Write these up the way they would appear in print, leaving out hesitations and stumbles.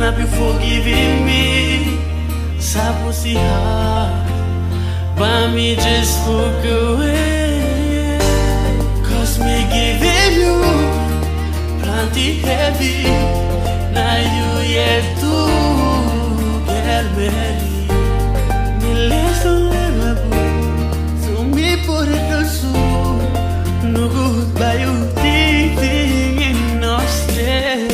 up you forgiving me. Sapusi heart, but me just walk away. Cause me giving you plenty heavy. Now you yet to get married. Me less on so me put it to so no good by you thinking in no stay.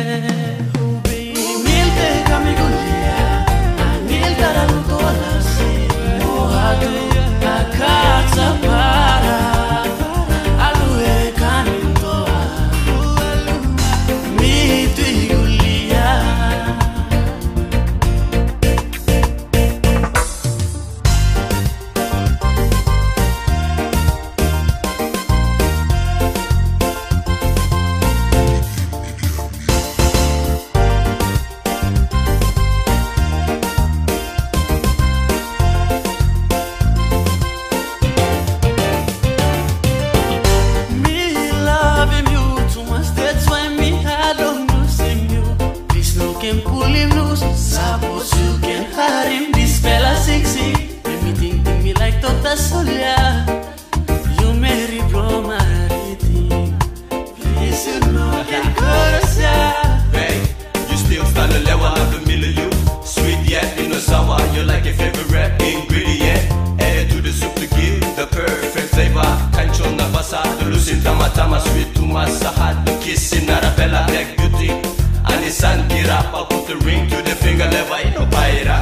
Suppose you can hide him, this fella sexy. Let me think me like Tota Solia. You marry bro, marry. Please you know can curse ya. Babe, you still stand a level of the middle you. Sweet yet in the sour, you're like a favorite ingredient. Add to the soup to give the perfect flavor. Cancho na basa, the lucid tamatama, sweet to masahat, the kissing Arabella, black beauty. Anisan kirapa, put the ring to the finger, never in no paira.